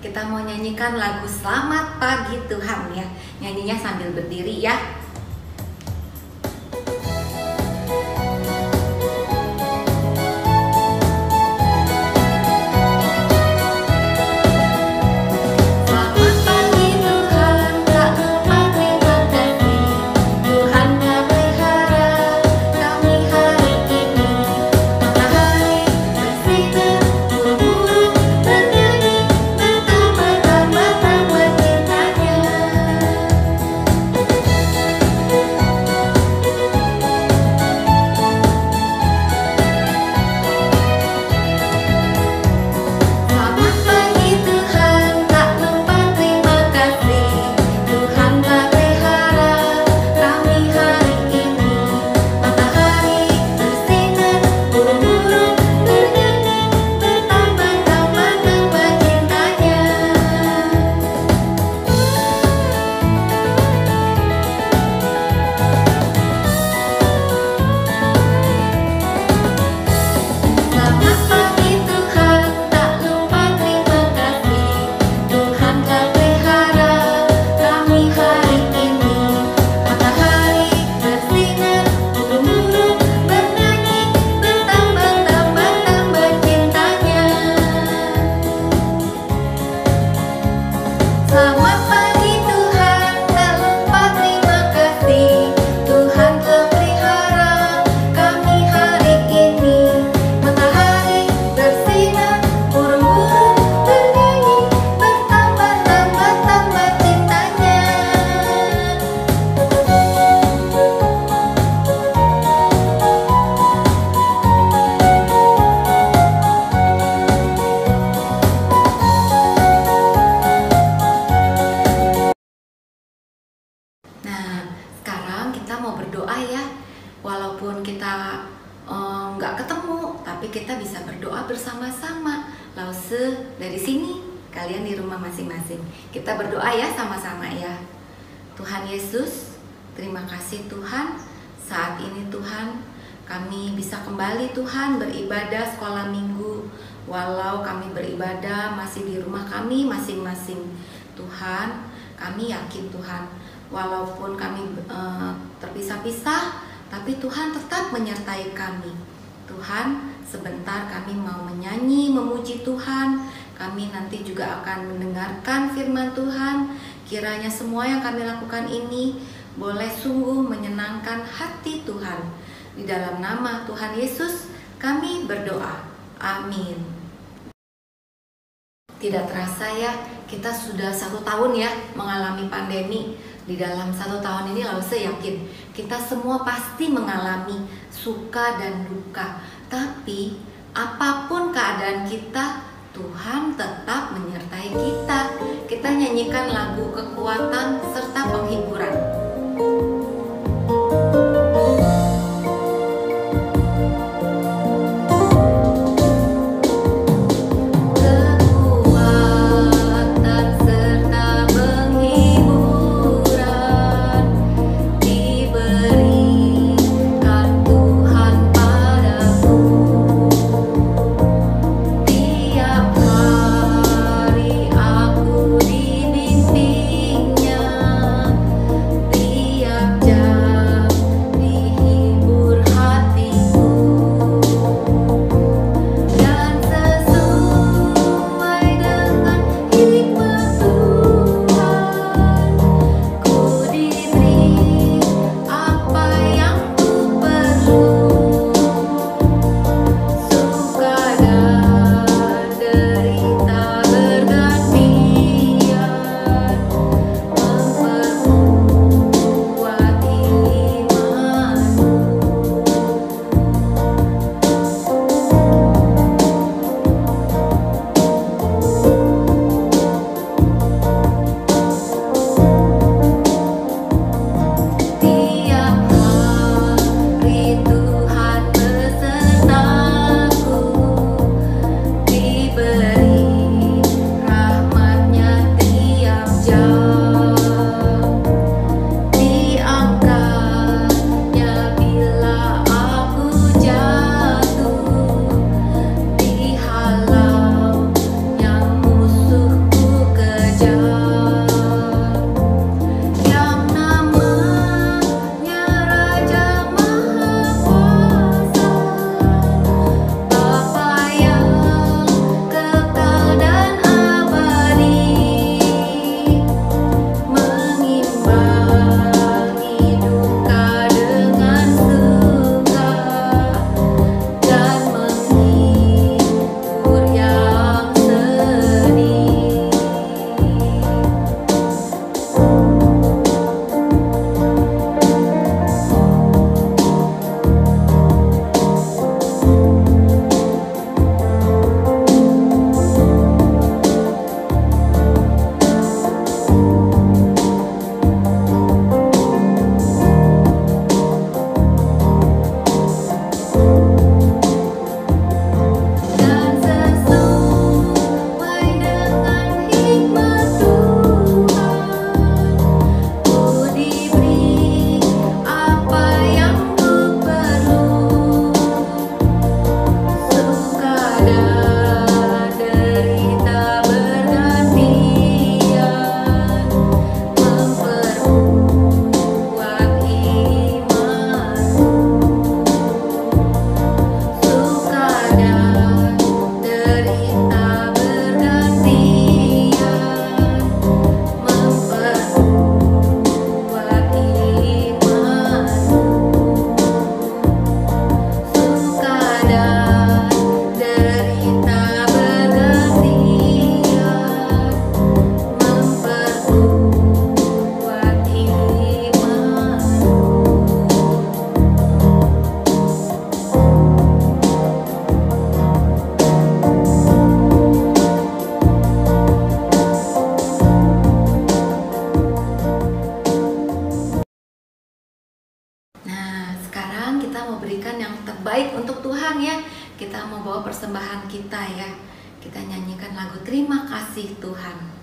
kita mau nyanyikan lagu Selamat Pagi Tuhan ya. Nyanyinya sambil berdiri ya. Walaupun kita nggak ketemu, tapi kita bisa berdoa bersama-sama. Lause dari sini, kalian di rumah masing-masing. Kita berdoa ya sama-sama ya. Tuhan Yesus, terima kasih Tuhan. Saat ini Tuhan, kami bisa kembali Tuhan beribadah sekolah minggu. Walau kami beribadah masih di rumah kami masing-masing. Tuhan, kami yakin Tuhan, walaupun kami terpisah-pisah, tapi Tuhan tetap menyertai kami. Tuhan, sebentar kami mau menyanyi, memuji Tuhan. Kami nanti juga akan mendengarkan firman Tuhan. Kiranya semua yang kami lakukan ini boleh sungguh menyenangkan hati Tuhan. Di dalam nama Tuhan Yesus kami berdoa. Amin. Tidak terasa ya, kita sudah 1 tahun ya mengalami pandemi. Di dalam 1 tahun ini Lause yakin kita semua pasti mengalami suka dan duka. Tapi apapun keadaan kita, Tuhan tetap menyertai kita. Kita nyanyikan lagu kekuatan serta penghiburan. Di membawa persembahan kita ya. Kita nyanyikan lagu Terima Kasih Tuhan.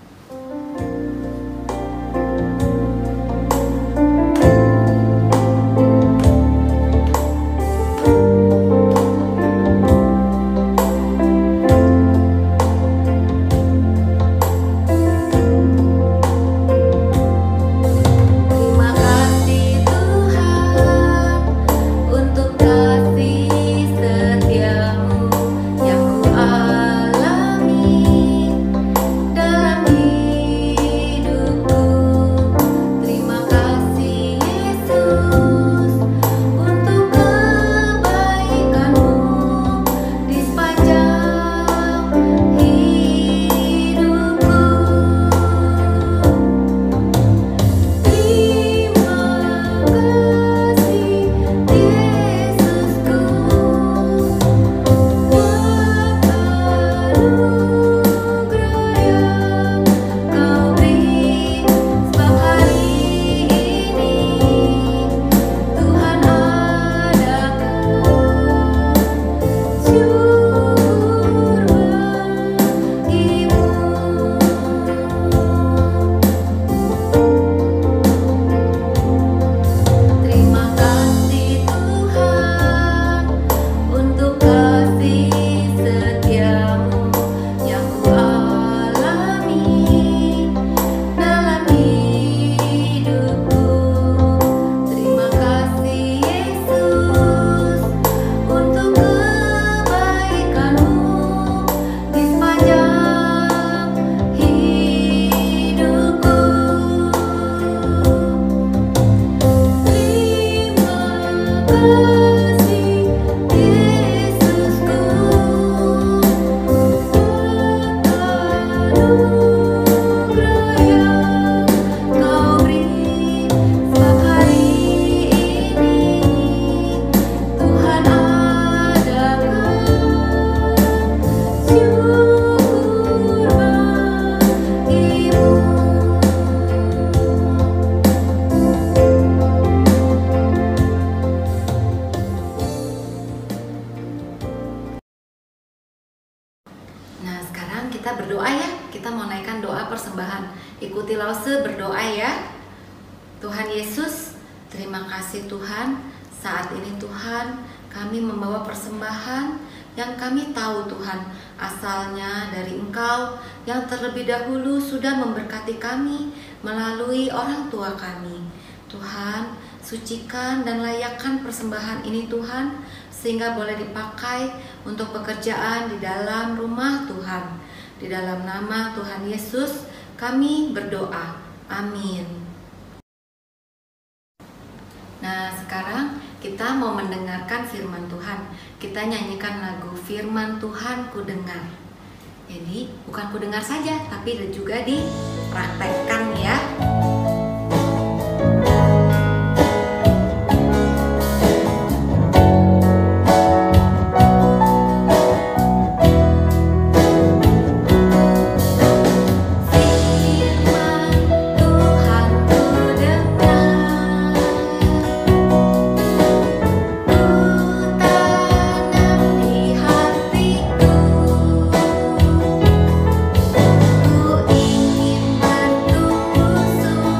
Nah, sekarang kita berdoa ya. Kita mau naikkan doa persembahan. Ikuti Lause berdoa ya. Tuhan Yesus, terima kasih Tuhan. Saat ini Tuhan, kami membawa persembahan yang kami tahu Tuhan asalnya dari Engkau yang terlebih dahulu sudah memberkati kami melalui orang tua kami. Tuhan, sucikan dan layakkan persembahan ini Tuhan, sehingga boleh dipakai untuk pekerjaan di dalam rumah Tuhan. Di dalam nama Tuhan Yesus kami berdoa. Amin. Nah, sekarang kita mau mendengarkan firman Tuhan. Kita nyanyikan lagu Firman Tuhan Ku Dengar. Jadi bukan ku dengar saja, tapi juga dipraktekkan ya. Ku ingin bertumbuh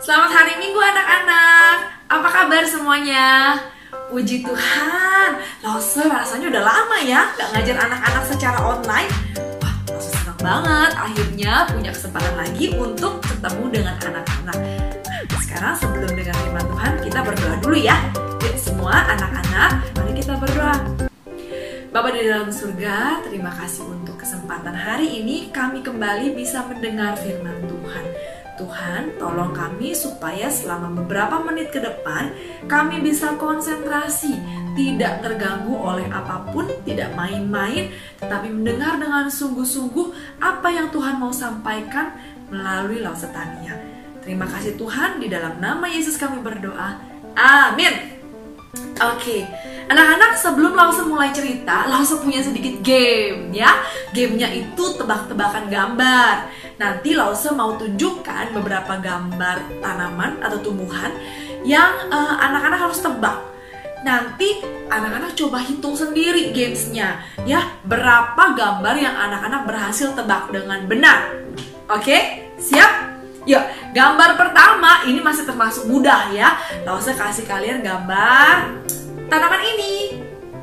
Selamat hari Minggu anak-anak. Apa kabar semuanya? Puji Tuhan, Lause rasanya udah lama ya gak ngajar anak-anak secara online. Wah, Lause senang banget akhirnya punya kesempatan lagi untuk ketemu dengan anak-anak. Nah, sekarang sebelum dengar firman Tuhan, kita berdoa dulu ya. Yuk semua anak-anak, mari kita berdoa. Bapa di dalam surga, terima kasih untuk kesempatan hari ini kami kembali bisa mendengar firman Tuhan. Tuhan, tolong kami supaya selama beberapa menit ke depan kami bisa konsentrasi, tidak terganggu oleh apapun, tidak main-main, tetapi mendengar dengan sungguh-sungguh apa yang Tuhan mau sampaikan melalui Lause Tania. Terima kasih Tuhan, di dalam nama Yesus kami berdoa. Amin. Oke, anak-anak, sebelum Lause mulai cerita, Lause punya sedikit game ya. Gamenya itu tebak-tebakan gambar. Nanti Lause mau tunjukkan beberapa gambar tanaman atau tumbuhan yang anak-anak harus tebak. Nanti anak-anak coba hitung sendiri gamesnya ya, berapa gambar yang anak-anak berhasil tebak dengan benar. Oke, siap? Yuk, gambar pertama ini masih termasuk mudah ya. Lause kasih kalian gambar tanaman ini.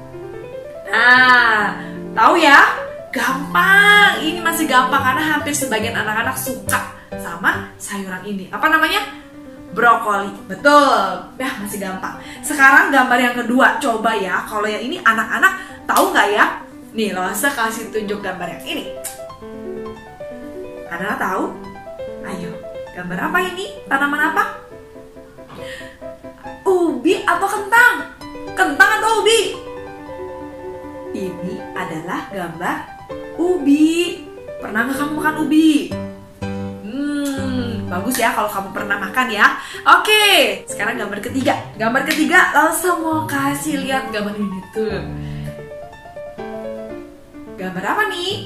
Nah, tahu ya? Gampang. Ini masih gampang karena hampir sebagian anak-anak suka sama sayuran ini. Apa namanya? Brokoli. Betul. Ya, masih gampang. Sekarang gambar yang kedua. Coba ya, kalau yang ini anak-anak tahu nggak ya? Nih, Lause kasih tunjuk gambar yang ini. Anak-anak tahu? Ayo. Gambar apa ini? Tanaman apa? Ubi atau kentang? Kentang atau ubi? Ini adalah gambar ubi. Pernah nggak kamu makan ubi? Bagus ya kalau kamu pernah makan ya. Oke, sekarang gambar ketiga. Gambar ketiga, langsung mau kasih lihat gambar ini tuh. Gambar apa nih?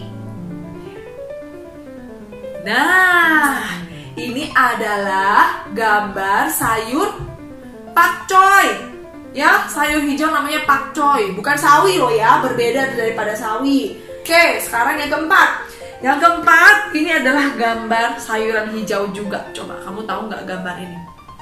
Nah, ini adalah gambar sayur pakcoy. Ya, sayur hijau namanya pakcoy. Bukan sawi loh ya, berbeda daripada sawi. Oke, sekarang yang keempat. Yang keempat, ini adalah gambar sayuran hijau juga. Coba, kamu tahu nggak gambar ini?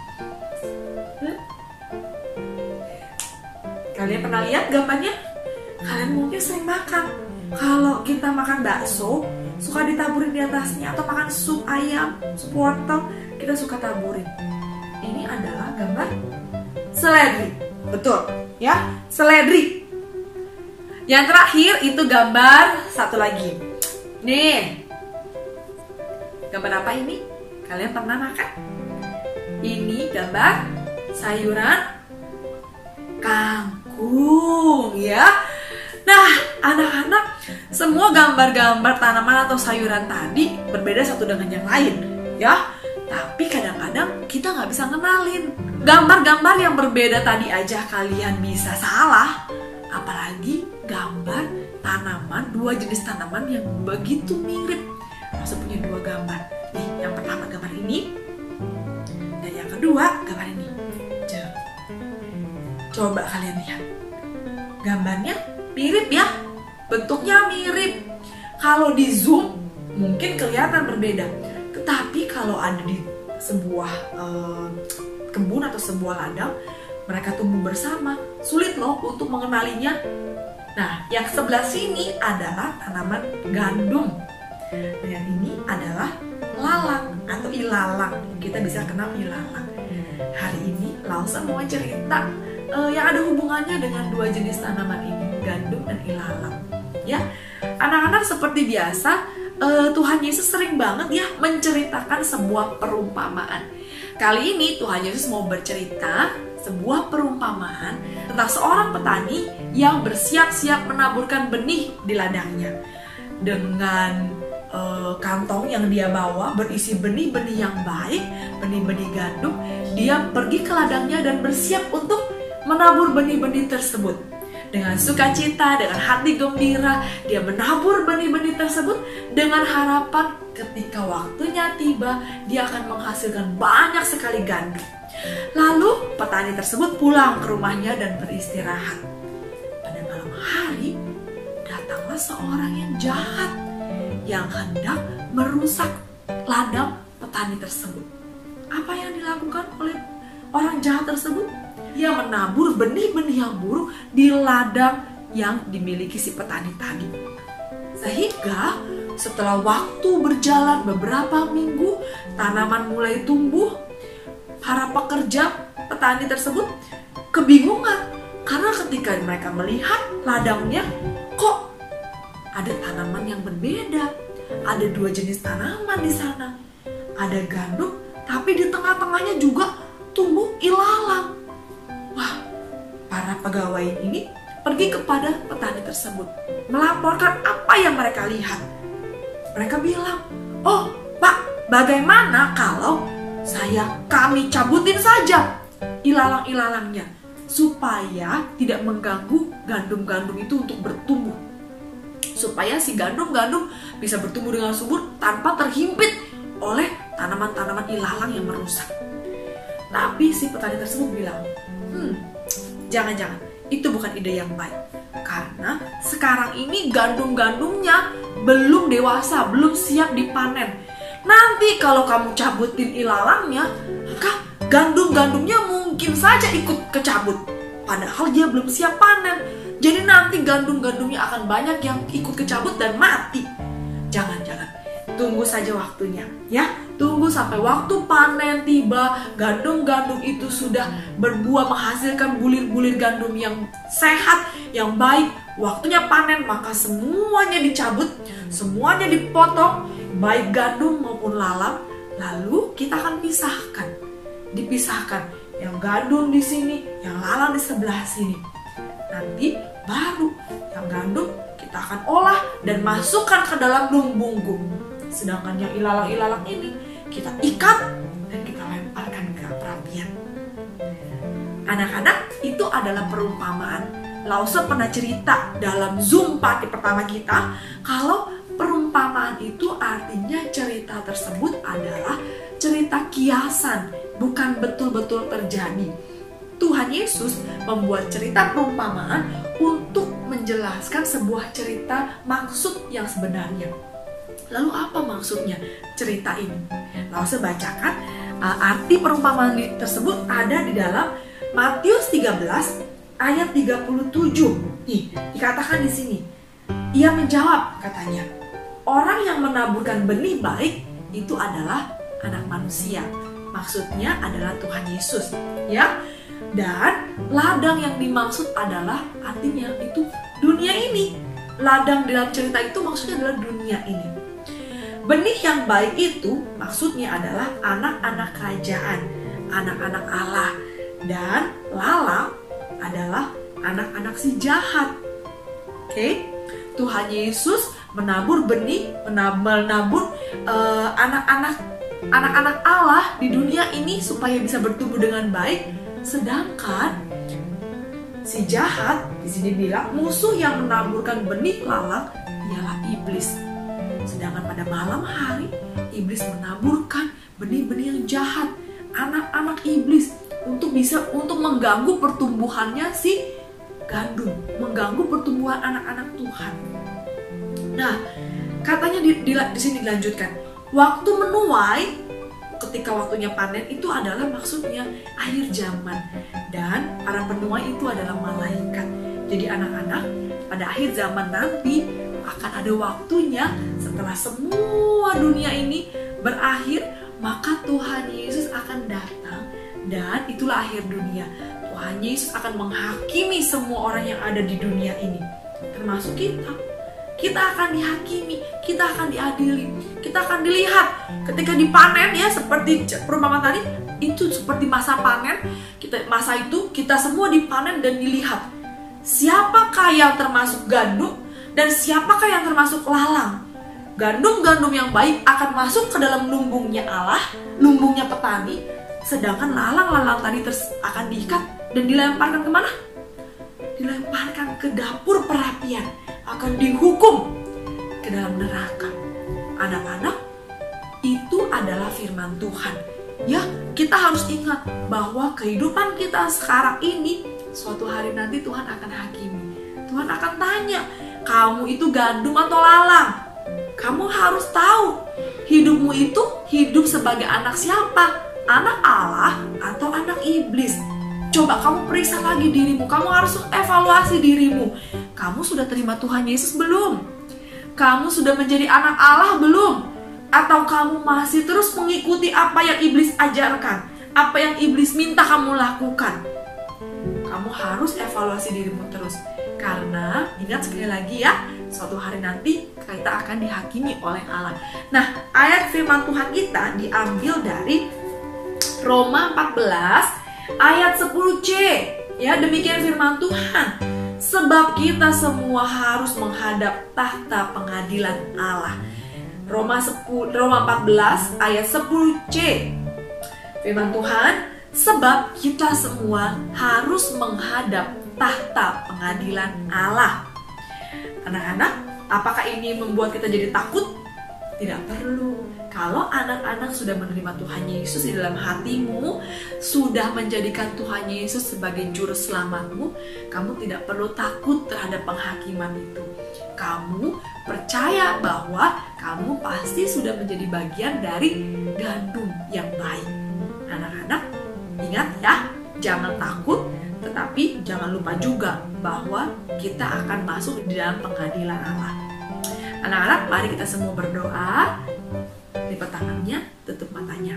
Kalian pernah lihat gambarnya? Kalian mungkin sering makan. Kalau kita makan bakso, suka ditaburin di atasnya, atau makan sup ayam, sup wortel, kita suka taburin. Ini adalah gambar seledri. Betul ya, seledri. Yang terakhir itu gambar satu lagi. Nih, gambar apa ini? Kalian pernah makan? Ini gambar sayuran kangkung ya. Nah, anak-anak, semua gambar-gambar tanaman atau sayuran tadi berbeda satu dengan yang lain, ya. Tapi kadang-kadang kita nggak bisa ngenalin. Gambar-gambar yang berbeda tadi aja kalian bisa salah. Apalagi gambar tanaman, dua jenis tanaman yang begitu mirip. Langsung punya dua gambar. Nih, yang pertama gambar ini. Dan yang kedua gambar ini. Coba kalian lihat. Gambarnya mirip ya, bentuknya mirip. Kalau di zoom mungkin kelihatan berbeda. Tetapi kalau ada di sebuah kebun atau sebuah ladang, mereka tumbuh bersama, sulit loh untuk mengenalinya. Nah, yang sebelah sini adalah tanaman gandum. Dan yang ini adalah lalang atau ilalang. Kita bisa kenal ilalang. Hari ini Lause mau cerita yang ada hubungannya dengan dua jenis tanaman ini, gandum dan ilalang. Ya, anak-anak seperti biasa, Tuhan Yesus sering banget ya menceritakan sebuah perumpamaan. Kali ini Tuhan Yesus mau bercerita sebuah perumpamaan tentang seorang petani yang bersiap-siap menaburkan benih di ladangnya. Dengan kantong yang dia bawa berisi benih-benih yang baik, benih-benih gandum, dia pergi ke ladangnya dan bersiap untuk menabur benih-benih tersebut. Dengan sukacita, dengan hati gembira, dia menabur benih-benih tersebut dengan harapan ketika waktunya tiba, dia akan menghasilkan banyak sekali gandum. Lalu petani tersebut pulang ke rumahnya dan beristirahat. Pada malam hari, datanglah seorang yang jahat yang hendak merusak ladang petani tersebut. Apa yang dilakukan oleh orang jahat tersebut? Dia menabur benih-benih yang buruk di ladang yang dimiliki si petani tadi. Sehingga setelah waktu berjalan beberapa minggu, tanaman mulai tumbuh. Para pekerja petani tersebut kebingungan karena ketika mereka melihat ladangnya, kok ada tanaman yang berbeda. Ada 2 jenis tanaman di sana. Ada gandum, tapi di tengah-tengahnya juga tumbuh ilalang. Wah, para pegawai ini pergi kepada petani tersebut, melaporkan apa yang mereka lihat. Mereka bilang, "Oh, Pak, bagaimana kalau kami cabutin saja ilalang-ilalangnya supaya tidak mengganggu gandum-gandum itu untuk bertumbuh. Supaya si gandum-gandum bisa bertumbuh dengan subur tanpa terhimpit oleh tanaman-tanaman ilalang yang merusak." Tapi si petani tersebut bilang, jangan-jangan, itu bukan ide yang baik. Karena sekarang ini gandum-gandumnya belum dewasa, belum siap dipanen. Nanti kalau kamu cabutin ilalangnya, maka gandum-gandumnya mungkin saja ikut kecabut. Padahal dia belum siap panen. Jadi nanti gandum-gandumnya akan banyak yang ikut kecabut dan mati. Jangan-jangan, tunggu saja waktunya, ya. Tunggu sampai waktu panen tiba, gandum-gandum itu sudah berbuah menghasilkan bulir-bulir gandum yang sehat, yang baik. Waktunya panen, maka semuanya dicabut, semuanya dipotong, baik gandum maupun lalang. Lalu kita akan dipisahkan, yang gandum di sini, yang lalang di sebelah sini. Nanti baru yang gandum kita akan olah dan masukkan ke dalam lumbung. Sedangkan yang ilalang-ilalang ini kita ikat dan kita lemparkan ke perapian. Anak-anak, itu adalah perumpamaan. Lause pernah cerita dalam Zoom party pertama kita kalau perumpamaan itu artinya cerita tersebut adalah cerita kiasan, bukan betul-betul terjadi. Tuhan Yesus membuat cerita perumpamaan untuk menjelaskan sebuah cerita maksud yang sebenarnya. Lalu apa maksudnya cerita ini? Lalu saya bacakan arti perumpamaan tersebut ada di dalam Matius 13 ayat 37. Nih, dikatakan di sini. Ia menjawab, katanya, orang yang menaburkan benih baik itu adalah anak manusia. Maksudnya adalah Tuhan Yesus, ya. Dan ladang yang dimaksud adalah artinya itu dunia ini. Ladang dalam cerita itu maksudnya adalah dunia ini. Benih yang baik itu maksudnya adalah anak-anak kerajaan, anak-anak Allah. Dan lalang adalah anak-anak si jahat. Oke? Tuhan Yesus menabur benih, menabur anak-anak Allah di dunia ini supaya bisa bertumbuh dengan baik. Sedangkan si jahat di sini bilang musuh yang menaburkan benih lalang ialah iblis. Sedangkan pada malam hari iblis menaburkan benih-benih yang jahat, anak-anak iblis untuk mengganggu pertumbuhannya si gandum, mengganggu pertumbuhan anak-anak Tuhan. Nah, katanya di sini dilanjutkan, waktu menuai ketika waktunya panen itu adalah maksudnya akhir zaman, dan para penuai itu adalah malaikat. Jadi anak-anak pada akhir zaman nanti akan ada waktunya setelah semua dunia ini berakhir, maka Tuhan Yesus akan datang dan itulah akhir dunia. Tuhan Yesus akan menghakimi semua orang yang ada di dunia ini, termasuk kita. Kita akan dihakimi, kita akan diadili, kita akan dilihat ketika dipanen, ya, seperti perumpamaan tadi itu seperti masa panen. Masa itu kita semua dipanen dan dilihat siapakah yang termasuk gandum dan siapakah yang termasuk lalang. Gandum-gandum yang baik akan masuk ke dalam lumbungnya Allah, lumbungnya petani, sedangkan lalang-lalang tadi akan diikat dan dilemparkan kemana? Dilemparkan ke dapur perapian, akan dihukum ke dalam neraka. Anak-anak, itu adalah firman Tuhan. Ya, kita harus ingat bahwa kehidupan kita sekarang ini suatu hari nanti Tuhan akan hakimi. Tuhan akan tanya, kamu itu gandum atau lalang? Kamu harus tahu hidupmu itu hidup sebagai anak siapa? anak Allah atau anak iblis? Coba kamu periksa lagi dirimu, kamu harus evaluasi dirimu. Kamu sudah terima Tuhan Yesus belum? Kamu sudah menjadi anak Allah belum? Atau kamu masih terus mengikuti apa yang iblis ajarkan? Apa yang iblis minta kamu lakukan? Kamu harus evaluasi dirimu terus. Karena ingat sekali lagi ya, suatu hari nanti kita akan dihakimi oleh Allah. Nah, ayat firman Tuhan kita diambil dari Roma 14 ayat 10c. Ya, demikian firman Tuhan. Sebab kita semua harus menghadap tahta pengadilan Allah. Roma 14 ayat 10c. Firman Tuhan, sebab kita semua harus menghadap tahta pengadilan Allah. Anak-anak, apakah ini membuat kita jadi takut? Tidak perlu. Kalau anak-anak sudah menerima Tuhan Yesus di dalam hatimu, sudah menjadikan Tuhan Yesus sebagai juru selamatmu, kamu tidak perlu takut terhadap penghakiman itu. Kamu percaya bahwa kamu pasti sudah menjadi bagian dari gandum yang baik. Anak-anak, ingat ya, jangan takut, tetapi jangan lupa juga bahwa kita akan masuk di dalam pengadilan Allah. Anak-anak, mari kita semua berdoa. Lipat tangannya, tutup matanya.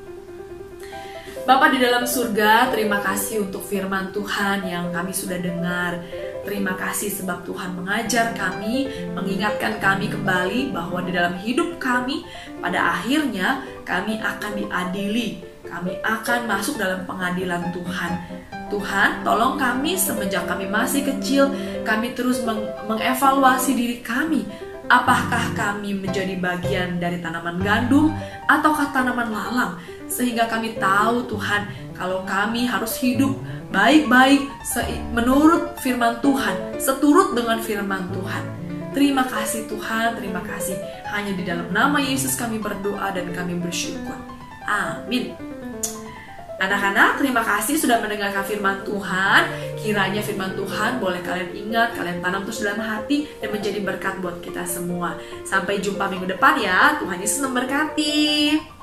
Bapa di dalam surga, terima kasih untuk firman Tuhan yang kami sudah dengar. Terima kasih sebab Tuhan mengajar kami, mengingatkan kami kembali bahwa di dalam hidup kami, pada akhirnya kami akan diadili. Kami akan masuk dalam pengadilan Tuhan. Tuhan, tolong kami semenjak kami masih kecil, kami terus mengevaluasi diri kami. Apakah kami menjadi bagian dari tanaman gandum ataukah tanaman lalang? Sehingga kami tahu Tuhan, kalau kami harus hidup baik-baik menurut firman Tuhan, seturut dengan firman Tuhan. Terima kasih Tuhan, terima kasih. Hanya di dalam nama Yesus kami berdoa dan kami bersyukur. Amin. Anak-anak, terima kasih sudah mendengarkan firman Tuhan. Kiranya firman Tuhan boleh kalian ingat, kalian tanam terus dalam hati dan menjadi berkat buat kita semua. Sampai jumpa minggu depan ya. Tuhan Yesus memberkati.